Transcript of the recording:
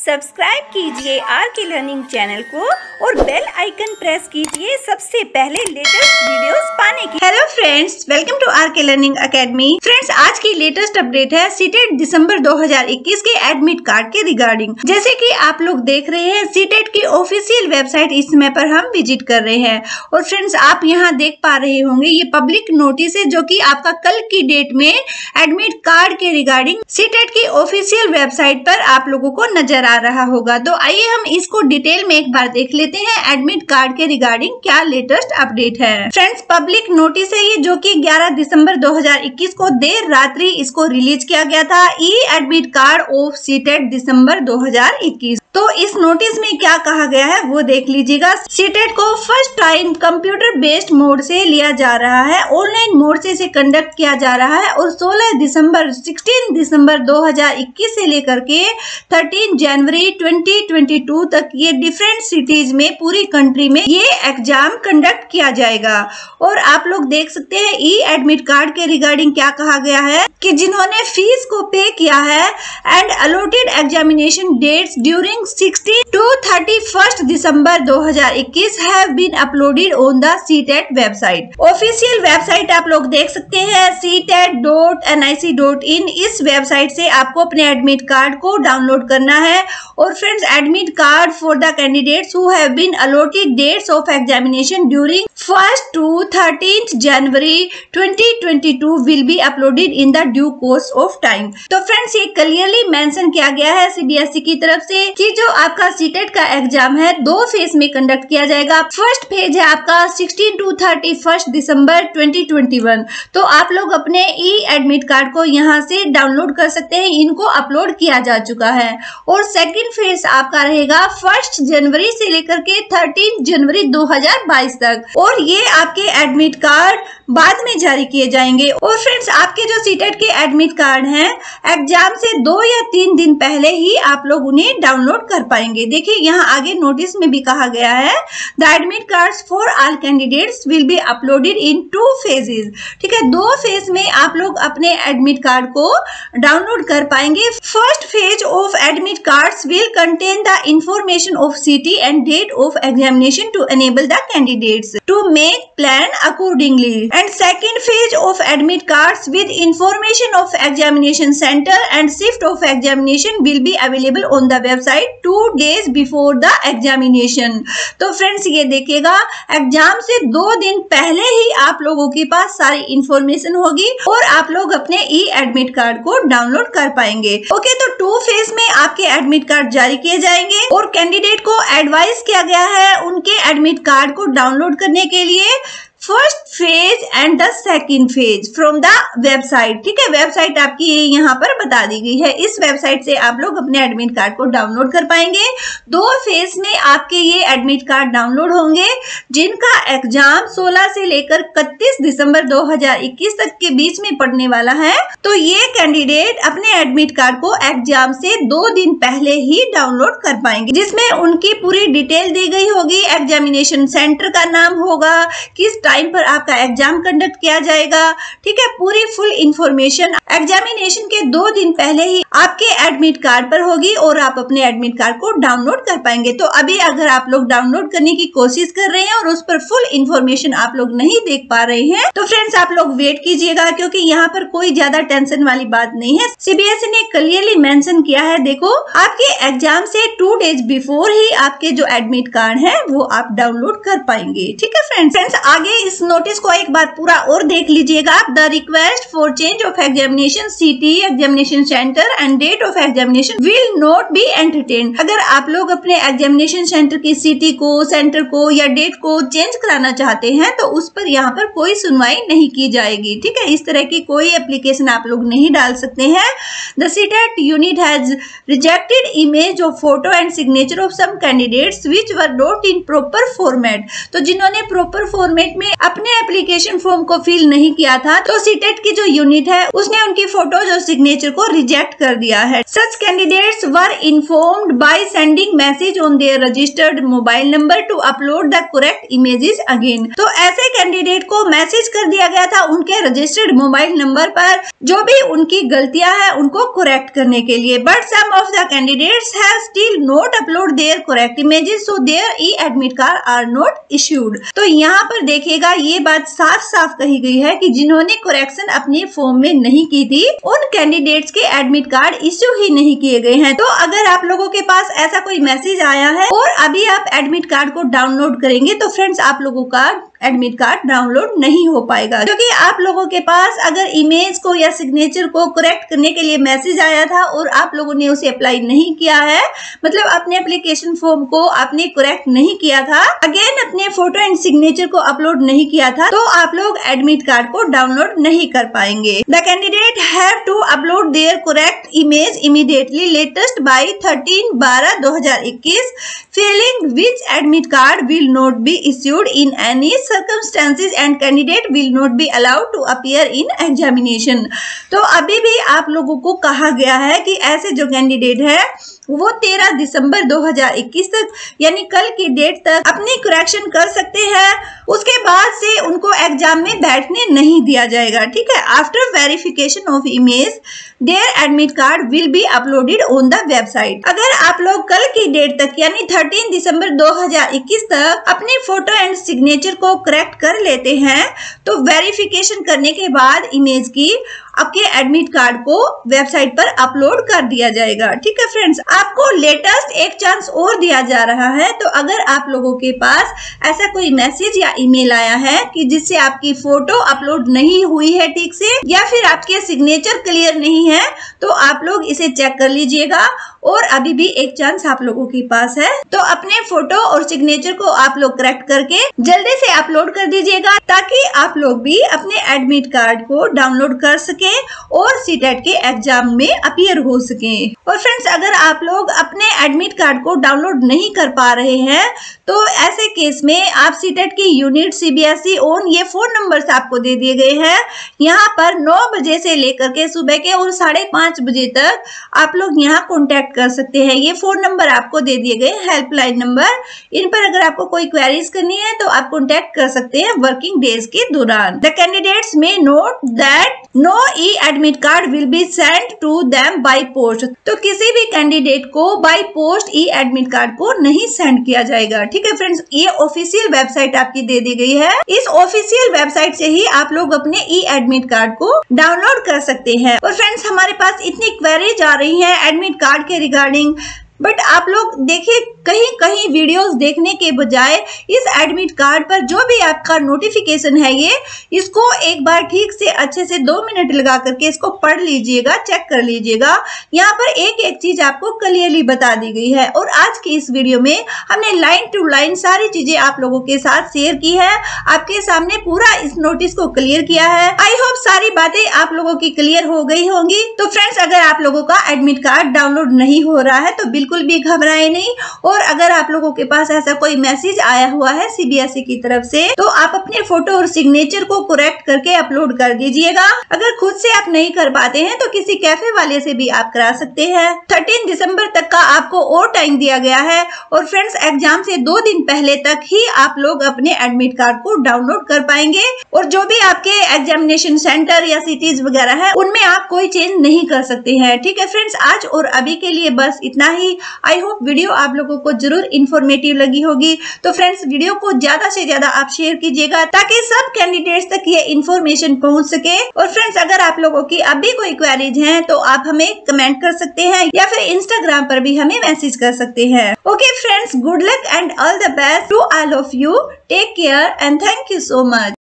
Subscribe कीजिए are K learning channel को और बेल आइकन प्रेस कीजिए सबसे पहले लेटेस्ट वीडियोस पाने की। Hello friends, welcome to R K learning academy. Friends, आज की लेटेस्ट अपडेट है सीटेट दिसंबर 2021 के एडमिट कार्ड के रिगार्डिंग। जैसे कि आप लोग देख रहे हैं, सीटेट की ऑफिशियल वेबसाइट इस समय पर हम विजिट कर रहे हैं। और फ्रेंड्स, आप यहाँ देख पा रहे होंगे ये पब्लिक नोटिस है जो कि आपका कल की डेट में एडमिट कार्ड के रिगार्डिंग सीटेट की ऑफिशियल वेबसाइट पर आप लोगों को नजर आ रहा होगा। तो आइए हम इसको डिटेल में एक बार देख लेते हैं एडमिट कार्ड के रिगार्डिंग क्या लेटेस्ट अपडेट है। फ्रेंड्स, पब्लिक नोटिस है ये जो कि 11 दिसंबर 2021 को देर रात्रि इसको रिलीज किया गया था। E admit card of CTET दिसंबर 2021। तो इस नोटिस में क्या कहा गया है वो देख लीजिएगा। सीटेट को first time computer based mode से लिया जा रहा है, ऑनलाइन मोड से इसे कंडक्ट किया जा रहा है और 16 दिसंबर 2021 से लेकर के 13 जनवरी 2022 तक ये डिफरेंट सिटीज में पूरी कंट्री में ये एग्जाम कंडक्ट किया जाएगा। और आप लोग देख सकते हैं ई एडमिट कार्ड के रिगार्डिंग क्या कहा गया है कि जिन्होंने फीस को पे किया है and allotted examination dates during 16 to 31 December 2021 have been uploaded on the CTET website. Official website आप लोग देख सकते हैं ctet.nic.in। इस वेबसाइट से आपको अपने एडमिट कार्ड को डाउनलोड करना है। और friends, admit card for the candidates who have been allotted dates of examination during 1st to 13th January 2022 will be uploaded in the due course of time. तो friends, ये clearly mention किया गया है CBSE की तरफ से कि जो आपका सीटेट का एग्जाम है 2 फेज में कंडक्ट किया जाएगा। फर्स्ट फेज है आपका 16 to 31 दिसंबर 2021। तो आप लोग अपने ई एडमिट कार्ड को यहाँ से डाउनलोड कर सकते हैं, इनको अपलोड किया जा चुका है। और सेकंड फेज आपका रहेगा 1 जनवरी से लेकर के 13 जनवरी 2022 तक। और ये आपके एडमिट कार्ड बाद में जारी किए जाएंगे। और फ्रेंड्स, आपके जो सीटेट के एडमिट कार्ड हैं एग्जाम से 2 या 3 दिन पहले ही आप लोग उन्हें डाउनलोड कर पाएंगे। देखिए यहाँ आगे नोटिस में भी कहा गया है the admit cards for all candidates will be uploaded in 2 phases. ठीक है, 2 फेज में आप लोग अपने एडमिट कार्ड को डाउनलोड कर पाएंगे। First phase of admit cards will contain the information of city and date of examination to enable the candidates to make plan accordingly. And second phase of admit cards with information of examination centre and shift of examination will be available on the website 2 days before the examination. तो friends, ये देखिएगा exam से 2 दिन पहले ही आप लोगों के पास सारी इंफॉर्मेशन होगी और आप लोग अपने ई एडमिट कार्ड को डाउनलोड कर पाएंगे। ओके, तो 2 फेज में आपके एडमिट कार्ड जारी किए जाएंगे और कैंडिडेट को एडवाइस किया गया है उनके एडमिट कार्ड को डाउनलोड करने के लिए first phase and the second phase from the website. ठीक है, वेबसाइट आपकी यहाँ पर बता दी गई है। इस वेबसाइट से आप लोग अपने एडमिट कार्ड को डाउनलोड कर पाएंगे। 2 फेज में आपके ये एडमिट कार्ड डाउनलोड होंगे जिनका एग्जाम 16 से लेकर 31 दिसंबर 2021 तक के बीच में पड़ने वाला है। तो ये कैंडिडेट अपने एडमिट कार्ड को एग्जाम से 2 दिन पहले ही डाउनलोड कर पाएंगे, जिसमें उनकी पूरी डिटेल दी गई होगी। एग्जामिनेशन सेंटर का नाम होगा, किस टाइम पर आपका एग्जाम कंडक्ट किया जाएगा। ठीक है, पूरी फुल इंफॉर्मेशन एग्जामिनेशन के 2 दिन पहले ही आपके एडमिट कार्ड पर होगी और आप अपने एडमिट कार्ड को डाउनलोड कर पाएंगे। तो अभी अगर आप लोग डाउनलोड करने की कोशिश कर रहे हैं और उस पर फुल इंफॉर्मेशन आप लोग नहीं देख पा रहे हैं तो फ्रेंड्स, आप लोग वेट कीजिएगा, क्योंकि यहाँ पर कोई ज्यादा टेंशन वाली बात नहीं है। सीबीएसई ने क्लियरली मेंशन किया है, देखो आपके एग्जाम से 2 days बिफोर ही आपके जो एडमिट कार्ड है वो आप डाउनलोड कर पाएंगे। ठीक है फ्रेंड्स, आगे इस नोटिस को एक बार पूरा और देख लीजिएगा। The request for change of examination city, examination centre and date of examination will not be entertained. अगर आप लोग अपने एग्जामिनेशन सेंटर की सिटी को, सेंटर को या डेट को चेंज कराना चाहते हैं तो उस पर यहाँ पर कोई सुनवाई नहीं की जाएगी। ठीक है, इस तरह की कोई एप्लीकेशन आप लोग नहीं डाल सकते हैं। The CTET unit has rejected image of photo and signature of some candidates which were not in proper format. तो जिन्होंने प्रॉपर फॉर्मेट में अपने एप्लीकेशन फॉर्म को फिल नहीं किया था तो सीटेट की जो यूनिट है उसने उनकी फोटोज और सिग्नेचर को रिजेक्ट कर दिया है। Such candidates were informed by sending message on their registered mobile number to upload the correct images again. तो ऐसे कैंडिडेट को मैसेज कर दिया गया था उनके रजिस्टर्ड मोबाइल नंबर पर जो भी उनकी गलतियां हैं उनको करेक्ट करने के लिए। But some of the candidates have still not upload their correct images so their E admit card are not issued. तो यहाँ पर देखिएगा ये बात साफ साफ कही गई है कि जिन्होंने करेक्शन अपने फॉर्म में नहीं की थी उन कैंडिडेट्स के एडमिट कार्ड इश्यू ही नहीं किए गए हैं। तो अगर आप लोगों के पास ऐसा कोई मैसेज आया है और अभी आप एडमिट कार्ड को डाउनलोड करेंगे तो फ्रेंड्स आप लोगों का एडमिट कार्ड डाउनलोड नहीं हो पाएगा, क्योंकि आप लोगों के पास अगर इमेज को या सिग्नेचर को करेक्ट करने के लिए मैसेज आया था और आप लोगों ने उसे अप्लाई नहीं किया है, मतलब अपने एप्लीकेशन फॉर्म को आपने करेक्ट नहीं किया था, अगेन अपने फोटो एंड सिग्नेचर को अपलोड नहीं किया था, तो आप लोग एडमिट कार्ड को डाउनलोड नहीं कर पाएंगे। The candidate have to upload their correct image immediately latest by 13/12/2021 failing which admit card will not be issued in any circumstances and candidate will not be allowed to appear in examination। तो अभी भी आप लोगों को कहा गया है कि ऐसे जो कैंडिडेट है वो 13 दिसंबर 2021 तक यानी कल की डेट तक अपनी करेक्शन कर सकते हैं, उसके बाद से उनको एग्जाम में बैठने नहीं दिया जाएगा। ठीक है, after verification of image their admit card will be uploaded on the website. अगर आप लोग कल की डेट तक यानी 13 दिसंबर 2021 तक अपनी फोटो एंड सिग्नेचर को करेक्ट कर लेते हैं तो वेरिफिकेशन करने के बाद इमेज की आपके एडमिट कार्ड को वेबसाइट पर अपलोड कर दिया जाएगा। ठीक है फ्रेंड्स, आपको लेटेस्ट एक चांस और दिया जा रहा है। तो अगर आप लोगों के पास ऐसा कोई मैसेज या ईमेल आया है कि जिससे आपकी फोटो अपलोड नहीं हुई है ठीक से या फिर आपके सिग्नेचर क्लियर नहीं है, तो आप लोग इसे चेक कर लीजिएगा और अभी भी एक चांस आप लोगों के पास है, तो अपने फोटो और सिग्नेचर को आप लोग करेक्ट करके जल्दी से अपलोड कर दीजिएगा ताकि आप लोग भी अपने एडमिट कार्ड को डाउनलोड कर सके और सीटेट के एग्जाम में अपीयर हो सके। और फ्रेंड्स, अगर आप लोग अपने एडमिट कार्ड को डाउनलोड नहीं कर पा रहे हैं तो ऐसे केस में आप सीटेट की यूनिट सीबीएसई ओन ये फोन नंबर्स आपको दे दिए गए हैं। यहाँ पर 9 बजे से लेकर के सुबह के और 5:30 बजे तक आप लोग यहाँ कॉन्टेक्ट कर सकते हैं। ये फोन नंबर आपको दे दिए गए हेल्पलाइन नंबर, इन पर अगर आपको कोई क्वेरीज करनी है तो आप कॉन्टेक्ट कर सकते हैं वर्किंग डेज के दौरान। The candidates may note that no E admit card will be sent to them by post. तो किसी भी कैंडिडेट को by post E admit card को नहीं सेंड किया जाएगा। ठीक है फ्रेंड्स, ये ऑफिशियल वेबसाइट आपकी दे दी गई है। इस ऑफिशियल वेबसाइट से ही आप लोग अपने ई एडमिट कार्ड को डाउनलोड कर सकते हैं। और फ्रेंड्स, हमारे पास इतनी क्वेरीज आ रही है एडमिट कार्ड के रिगार्डिंग, बट आप लोग देखिए कहीं कहीं वीडियोस देखने के बजाय इस एडमिट कार्ड पर जो भी आपका नोटिफिकेशन है ये इसको एक बार ठीक से अच्छे से 2 मिनट लगा करके इसको पढ़ लीजिएगा, चेक कर लीजिएगा। यहाँ पर एक एक चीज आपको क्लियरली बता दी गई है और आज की इस वीडियो में हमने लाइन टू लाइन सारी चीजें आप लोगों के साथ शेयर की है, आपके सामने पूरा इस नोटिस को क्लियर किया है। आई होप सारी बातें आप लोगों की क्लियर हो गई होंगी। तो फ्रेंड्स, अगर आप लोगों का एडमिट कार्ड डाउनलोड नहीं हो रहा है तो बिल्कुल भी घबराए नहीं, और अगर आप लोगों के पास ऐसा कोई मैसेज आया हुआ है सीबीएसई की तरफ से तो आप अपने फोटो और सिग्नेचर को करेक्ट करके अपलोड कर दीजिएगा। अगर खुद से आप नहीं कर पाते हैं तो किसी कैफे वाले से भी आप करा सकते हैं। 13 दिसंबर तक का आपको और टाइम दिया गया है और फ्रेंड्स, एग्जाम से 2 दिन पहले तक ही आप लोग अपने एडमिट कार्ड को डाउनलोड कर पाएंगे और जो भी आपके एग्जामिनेशन सेंटर या सिटीज वगैरह है उनमें आप कोई चेंज नहीं कर सकते हैं। ठीक है फ्रेंड्स, आज और अभी के लिए बस इतना ही। आई होप वीडियो आप लोगों को जरूर इंफॉर्मेटिव लगी होगी। तो फ्रेंड्स, वीडियो को ज्यादा से ज्यादा आप शेयर कीजिएगा ताकि सब कैंडिडेट्स तक ये इन्फॉर्मेशन पहुंच सके। और फ्रेंड्स, अगर आप लोगों की अभी कोई क्वेरीज हैं तो आप हमें कमेंट कर सकते हैं या फिर इंस्टाग्राम पर भी हमें मैसेज कर सकते हैं। Okay friends, good luck and all the best to all of you. Take care and thank you so much.